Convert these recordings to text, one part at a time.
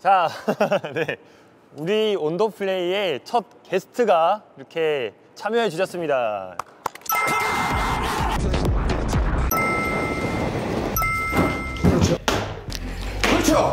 자, 네. 우리 온더플레이의 첫 게스트가 이렇게 참여해 주셨습니다. 그렇죠.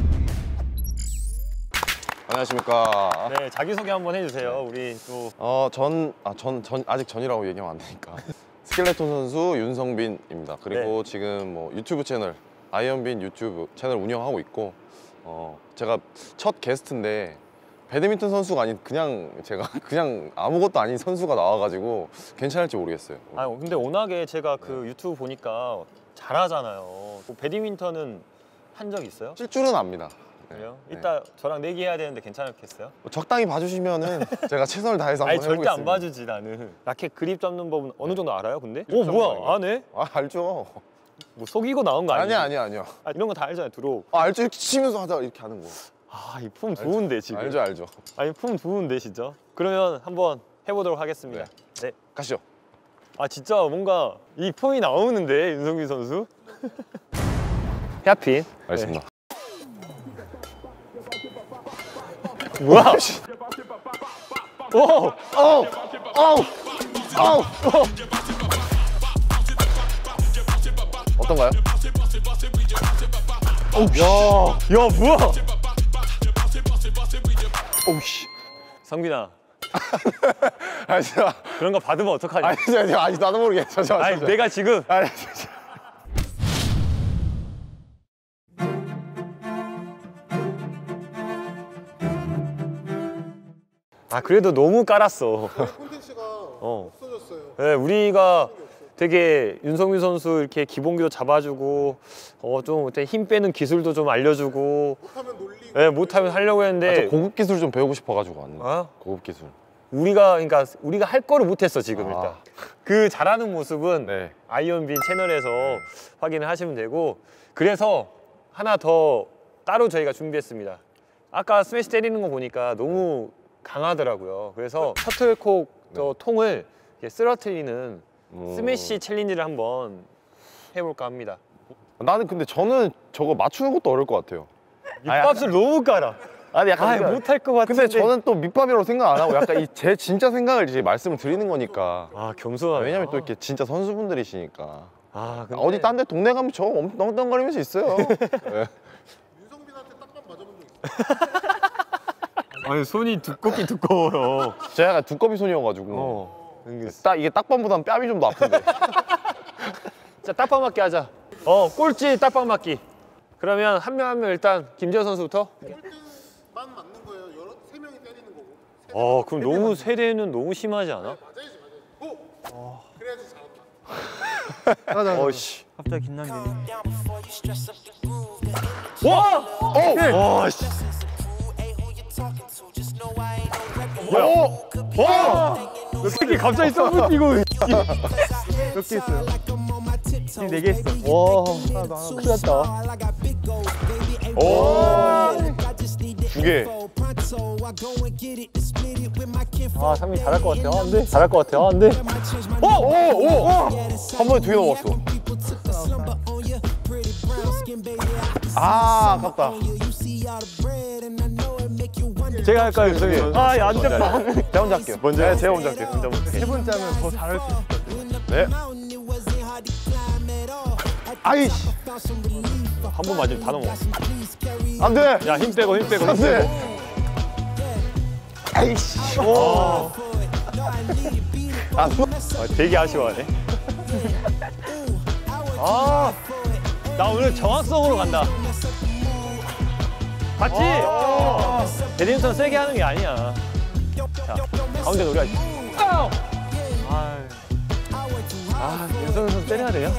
안녕하십니까. 네, 자기소개 한번 해주세요. 우리 또. 아직 전이라고 얘기하면 안 되니까. 스켈레톤 선수 윤성빈입니다. 그리고 네. 지금 뭐 유튜브 채널 아이언빈 유튜브 채널 운영하고 있고, 제가 첫 게스트인데 배드민턴 선수가 아닌 그냥 아무것도 아닌 선수가 나와가지고 괜찮을지 모르겠어요. 아, 근데 워낙에 제가 그 유튜브 보니까 잘하잖아요. 배드민턴은 한 적 있어요? 칠 줄은 압니다. 그래요? 네. 이따 저랑 내기해야 되는데 괜찮겠어요? 적당히 봐주시면은 제가 최선을 다해서 한번 아니, 해보겠습니다. 절대 안 봐주지 나는. 라켓 그립 잡는 법은 어느 정도 알아요, 근데? 오, 뭐야? 안 해? 아, 알죠. 뭐 속이고 나온 거 아니에요? 아니야. 아, 이런 거 다 알잖아요, 드롭. 알죠. 이렇게 치면서 하다가 이렇게 하는 거. 아, 이 폼 좋은데 지금. 알죠. 아니, 폼 좋은데 진짜. 그러면 한번 해보도록 하겠습니다. 네. 가시죠. 아, 진짜 뭔가 이 폼이 나오는데, 윤성빈 선수. 헤어핀. 알겠습니다. 뭐야? 오! 어떤가요? 야, 뭐야? 오우씨. 성빈아, 아니, 진짜. 그런 거 받으면 어떡하냐? 아니, 나도 모르겠어. 아니, 내가 지금. 아니, 진짜. 아, 그래도 너무 깔았어. 콘텐츠가 없어졌어요. 네, 우리가 되게 윤성빈 선수 이렇게 기본기도 잡아주고, 좀 힘 빼는 기술도 좀 알려주고, 못하면 놀리고. 네, 못하면 하려고 했는데. 저 고급 기술 좀 배우고 싶어가지고 왔는데. 고급 기술. 그러니까 우리가 할 거를 못했어 지금. 일단 그 잘하는 모습은 네. 아이언빈 채널에서 확인을 하시면 되고, 그래서 하나 더 따로 저희가 준비했습니다. 아까 스매시 때리는 거 보니까 너무 강하더라고요. 그래서 셔틀콕 통을 이렇게 쓰러뜨리는 스매시 챌린지를 한번 해볼까 합니다. 나는 근데 저는 저거 맞추는 것도 어려울 것 같아요. 밑밥을 너무 깔아. 아니, 약간 못할 것 같은데. 근데 저는 또 밑밥이라고 생각 안 하고 약간 제 진짜 생각을 이제 말씀을 드리는 거니까. 아, 겸손하네. 왜냐면 또 이렇게 진짜 선수분들이시니까. 근데... 어디 딴 데 동네 가면 저 엉뚱거리면서 있어요. 네. 윤성빈한테 딱밤 맞아본 적 있어요? 아니, 손이 두꺼워요. 제가 약간 두꺼비 손이어가지고. 이게 딱밤보다는 뺨이 좀 더 아픈데. 자, 딱밤 맞기 하자. 꼴찌 딱밤 맞기. 그러면 한 명 일단 김재현 선수부터. 꼴등만 맞는 거예요. 세 명이 때리는 거고. 그럼 너무 세대는 너무 심하지 않아? 맞아야지. 고! 그래야지 잘한다. 맞아. 씨. 갑자기 긴장되네. 와! 씨. 뭐야? 너 새끼 갑자기 점프 뛰고. 몇 개 있어요? 지금 4개 했어. 와, 하나도 안 하고. 큰일 났다. 두 개. 상민이 잘할 것 같아. 안 돼. 잘할 것 같아. 안 돼. 한 번에 2개 넘어갔어. 아깝다. 제가 할까요, 윤성이? 안 됐다. 제가 혼자 할게요. 먼저. 제가 먼저 할게요. 세 번째 하면 더 잘할 수 있을 것 같아요. 네. 아이씨. 한 번 맞으면 다 넘어. 안 돼. 야, 힘 빼고. 안 돼. 아이씨. 되게 아쉬워하네. 나 오늘 정확성으로 간다. 봤지? 배드민턴 세게 하는 게 아니야. 자, 가운데 노려. 윤성현 선수 때려야 돼요?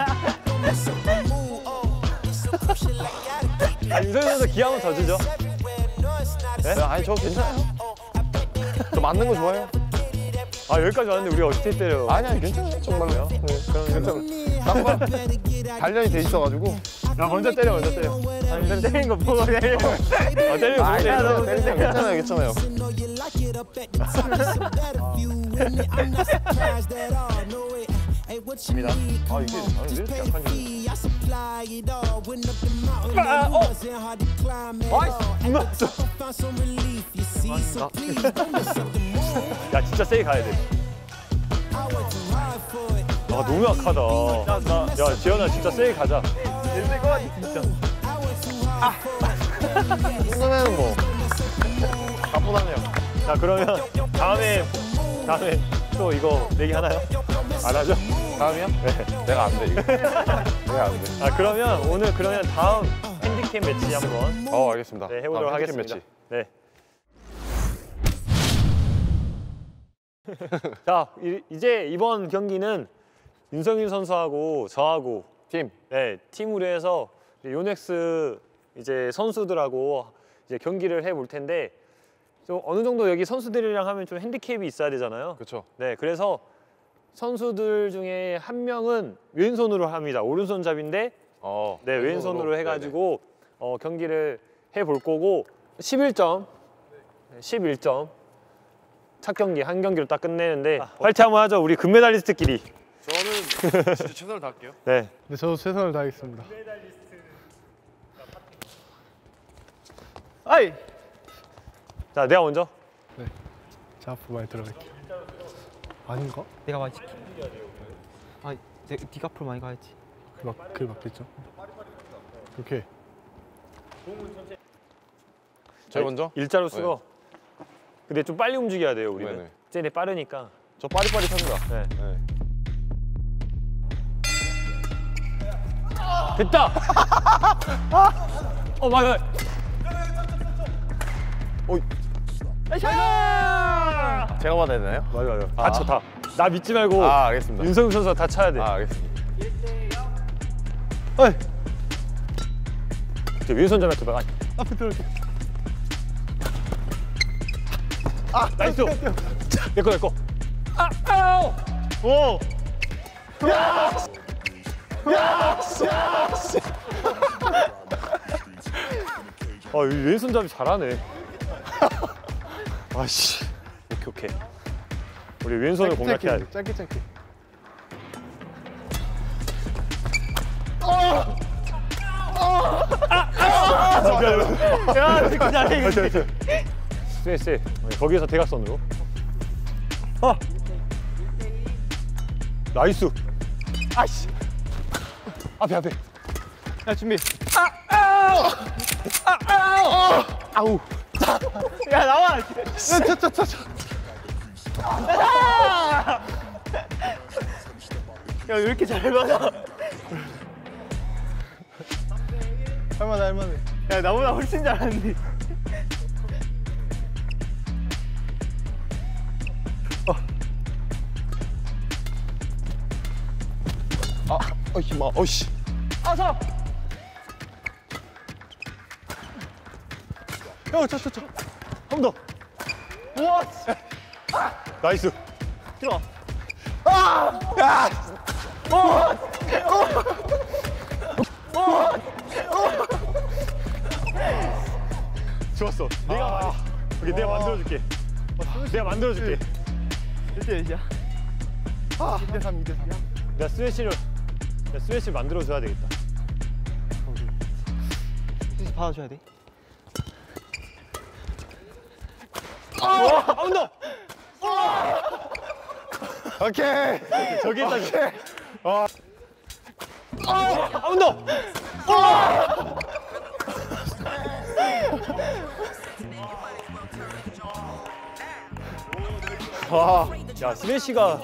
윤성현 선수 기 한번 더 주죠. 네? 아니, 저 괜찮아요. 저 맞는 거 좋아해요. 여기까지 왔는데 우리가 어떻게 때려? 아니, 괜찮아요. 정말로요. 네, 그럼 괜찮아요. 딴거 단련이 돼 있어가지고. 야, 먼저 때려. 때리는 거 보고 때리는 거. 때리는 거 보고 때려. 괜찮아요. Hey, what you need? Come 이게 on, 왜 just 이렇게 pay 약한 the fee. I supply it all. Went up the mountain, and it wasn't hard to climb at all. At the top, I found some relief. You see, so please don't miss up the move. 야 진짜 세게 가야 돼. I worked too hard for it. 아 너무 약하다. 야 지현아 진짜 세게 가자. 진짜. I worked too hard for it. 정도면 뭐 나쁘다네요. 자 그러면 다음에 또 이거 내기 하나요? 안 하죠? 다음이요? 네. 내가 안 돼 이거. 내가 안 돼. 아 그러면 오늘 다음 핸디캡 매치 한번 알겠습니다. 네, 해보도록 핸디캡 하겠습니다. 매치. 네. 자 이제 이번 경기는 윤성일 선수하고 저하고 팀. 네, 팀으로 해서 요넥스 이제 선수들하고 이제 경기를 해볼 텐데 좀 어느 정도 여기 선수들이랑 하면 좀 핸디캡이 있어야 되잖아요. 그렇죠. 네, 그래서 선수들 중에 한 명은 왼손으로 합니다. 오른손잡인데 네, 왼손으로 해가지고 경기를 해볼 거고 11점 첫 경기 한 경기로 딱 끝내는데 화이팅 한번 하죠. 우리 금메달리스트끼리. 저는 진짜 최선을 다할게요. 네. 네, 저도 최선을 다하겠습니다. 아이. 자, 내가 먼저. 네, 제 앞으로 많이 들어갈게요. 아닌가? 내가 많이 지켜. 아, 네가 앞으로 많이 가야지. 그 맞겠죠? 오케이. 저희 먼저? 일자로 쓰고. 근데 좀 빨리 움직여야 돼요, 우리는. 네네. 쟤네 빠르니까. 저 빠릿빠릿합니다. 네. 네. 됐다. 맞아. 제가 받아야 되나요? 맞아. 다 쳐, 다. 나 믿지 말고 알겠습니다. 윤성윤 선수가 다 쳐야 돼. 알겠습니다. 어이. 왼손잡이한테 나가. 앞에 들어갈게. 나이스. 내꺼. 아우. 오. 이 왼손잡이 잘하네. 아씨. 오케이. 우리 왼손을 공략해야 돼. 짧게. 야, 이렇게 잘해. 쎄. 거기에서 대각선으로. 나이스. 아씨. 앞에. 야, 준비. 아우. 야, 나와. 야, 왜 이렇게 잘 받아? 할만해. 야, 나보다 훨씬 잘하는데. 힘아. 어이씨. 서! 한 번 더. 우와! 나이스. 들어. 좋았어. 내가 만들어줄게. 내가 만들어줄게. 1대1이야. 2대3. 내가 스매시를 만들어줘야 되겠다. 혹시 받아줘야 돼? 한 번 더. 오케이. 저기 있다. 한 번 더. 야 스매시가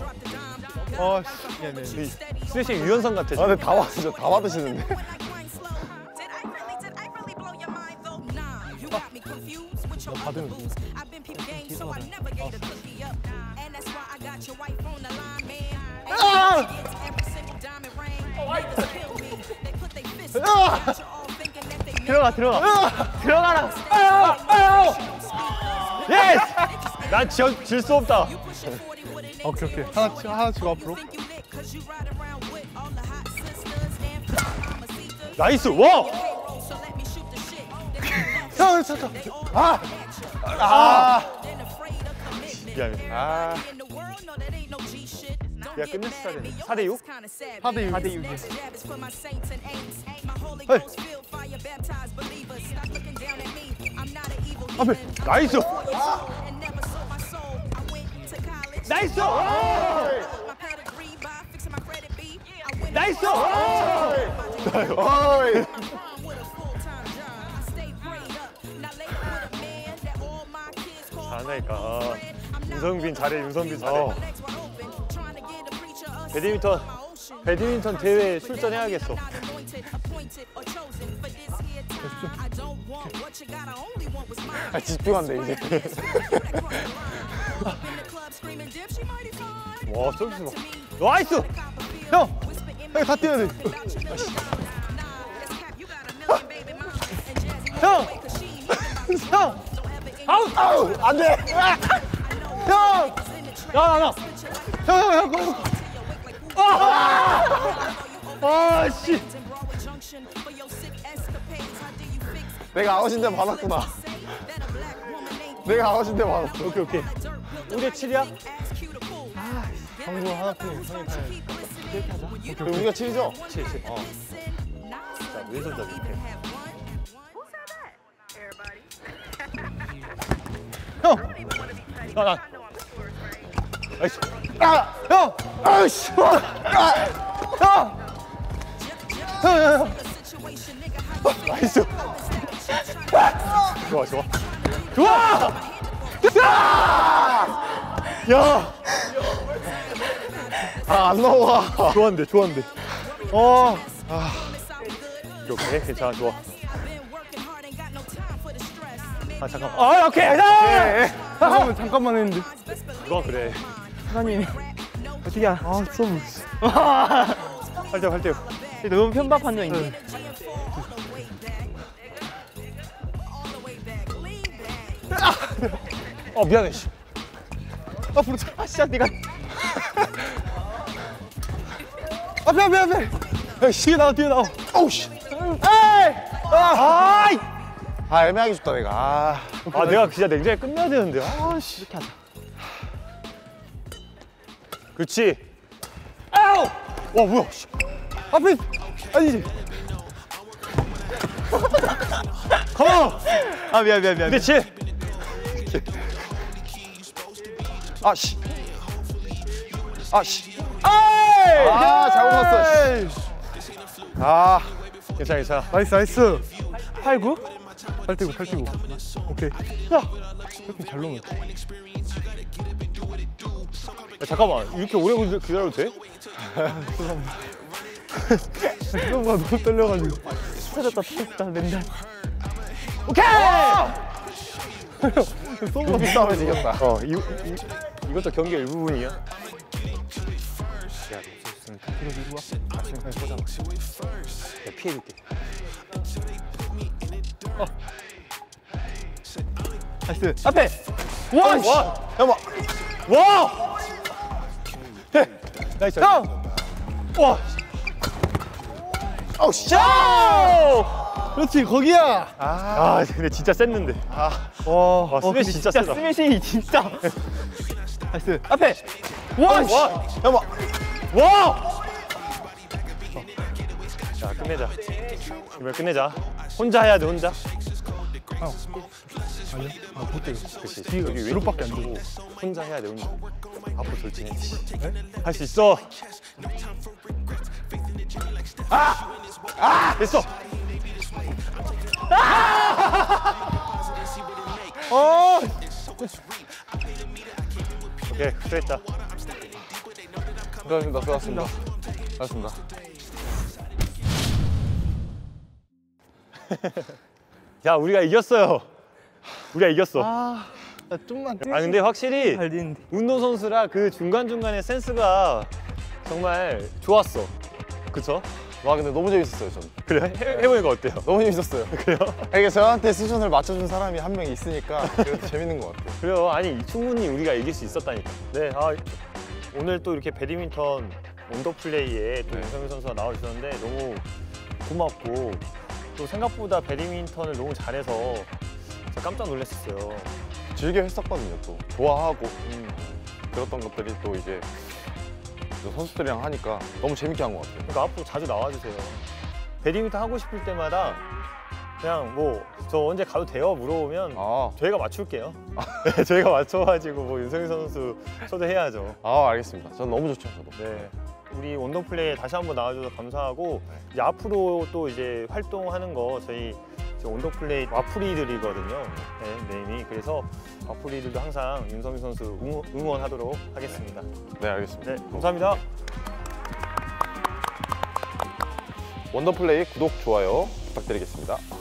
미안해. 스매시 유연성 같아. 지금. 근데 다 받으시는데. 들어가라. 예스! 난 질 수 없다. 오케이. 하나 치고 앞으로. 나이스. 와! 미안해. 야, 끝냈어야 되네. 4대6? 4대6. 4대6이요. 앞에. 나이스! 나이스! 나이스! 잘한다니까. 윤성빈 잘해, 윤성빈 잘해. 배드민턴 대회 출전해야겠어. 아, 집중한대 이제. 와, 서비스 봐. 나이스! 형! 형이 다 뛰어야 돼. 형! 형! 아웃! 아우! 안 돼! 형! 나. 형! 아, 씨! 내가 아웃인데 받았구나. 내가 아웃인데 받았어. 오케이. 5대7이야? 정구 하나뿐이 형이 다 그럼 우리가 7이죠? 7. 자, 왼손 잡이. 형! 나. 나이스. 아! 형! 아이씨! 형! 형! 나이스. 좋아. 야! 아, 안 넘어가. 좋았는데. 어! 오케이, 괜찮아, 좋아. 아, 잠깐만. 아, 오케이. 잠깐만 했는데. 그건 그래. 사장님 어떻게 아 서브 할때. 너무 편파 판정인데. 미안해. 씨. 앞으로 차. 아 진짜 네가 앞에. 야, 뒤에 나와. 어우 씨. 에이! 아이! 아, 애매하게 줬다 내가. 아, 내가 진짜 냉정하게 끝내야 되는데. 아, 씨. 이렇게 하자. 그렇지. 아우! 와, 뭐야? 씨. 앞에 아니지. 컴온! 아 미안. 2대7. 아 씨. 에이! 아, 잘못 봤어. 에이! 아, 괜찮아. 나이스. 8-9? 8대고. 오케이. 야! 이렇게 잘 넣네. 야, 잠깐만. 이렇게 오래 기다려도 돼? 형가 너무 떨려가지고. 터졌다 맨날. 오케이! 쏘고 싸움에서 이겼다. 이것도 경기의 일부분이야. 야, 피해줄게. 나이스. 앞에. 와! 잠깐만. 와! 나이스. 형! 와! 어우 씨. 그렇지, 거기야. 아, 근데 진짜 셌는데. 와, 스매시 진짜 세다. 스매시 진짜. 나이스. 앞에. 와. 잠깐만. 와! 자, 끝내자. 이번 끝내자. 혼자 해야 돼, 혼자. 아니야? 못 때려. 그치. 뒤가 여기 왼쪽밖에 안 되고. 혼자 해야 돼, 혼자. 앞으로 돌진해. 할 수 있어. 됐어. 오케이, 수고했다. 수고하셨습니다. 야, 우리가 이겼어요. 우리가 이겼어. 나 좀만. 근데 확실히 잘 되는데. 운동선수라 그 중간중간에 센스가 정말 좋았어. 그쵸? 와, 근데 너무 재밌었어요, 전. 그래? 해보니까 어때요? 너무 재밌었어요. 그래요? 이게 저한테 수준을 맞춰준 사람이 한 명 있으니까 그래도 재밌는 것 같아요. 그래요. 아니, 충분히 우리가 이길 수 있었다니까. 네, 오늘 또 이렇게 배드민턴 원더플레이에 또 네. 윤성민 선수가 나와주셨는데 너무 고맙고 또 생각보다 배드민턴을 너무 잘해서 진짜 깜짝 놀랐었어요. 즐겨 했었거든요, 또. 좋아하고. 그랬던 것들이 또 이제 또 선수들이랑 하니까 너무 재밌게 한 것 같아요. 그러니까 앞으로 자주 나와주세요. 배드민턴 하고 싶을 때마다 그냥 뭐 저 언제 가도 돼요 물어보면 아, 저희가 맞출게요. 네, 저희가 맞춰가지고 뭐 윤성희 선수 초대해야죠. 알겠습니다. 전 너무 좋죠, 저도. 네. 우리 원더플레이 다시 한번 나와줘서 감사하고 이제 앞으로 또 이제 활동하는 거 저희 원더플레이 와프리들이거든요. 네, 네임이. 그래서 와프리들도 항상 윤성희 선수 응원하도록 하겠습니다. 네, 알겠습니다. 네, 감사합니다. 원더플레이 구독, 좋아요 부탁드리겠습니다.